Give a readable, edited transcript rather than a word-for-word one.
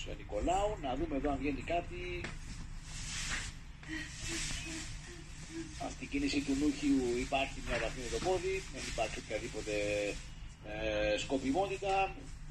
Νικολάου. Να δούμε εδώ αν βγαίνει κάτι. Αυτή η κίνηση του Νούχιου υπάρχει μια βαθμή με το πόδι, δεν υπάρχει οποιαδήποτε σκοπιμότητα.